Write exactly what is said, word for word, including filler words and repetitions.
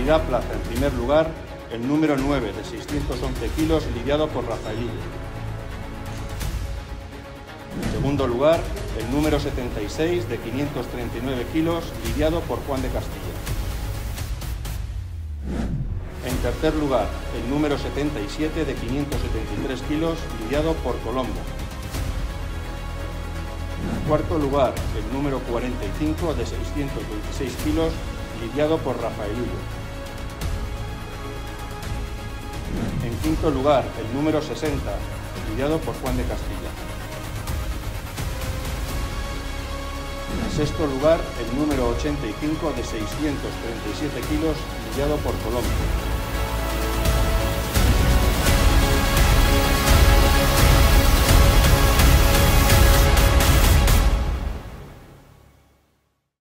Conseguirá plaza en primer lugar el número nueve de seiscientos once kilos, lidiado por Rafaelillo. En segundo lugar, el número setenta y seis de quinientos treinta y nueve kilos, lidiado por Juan de Castilla. En tercer lugar, el número setenta y siete de quinientos setenta y tres kilos, lidiado por Colombo. En cuarto lugar, el número cuarenta y cinco de seiscientos veintiséis kilos, lidiado por Rafaelillo. En quinto lugar, el número sesenta, lidiado por Juan de Castilla. En sexto lugar, el número ochenta y cinco de seiscientos treinta y siete kilos, lidiado por Colombo.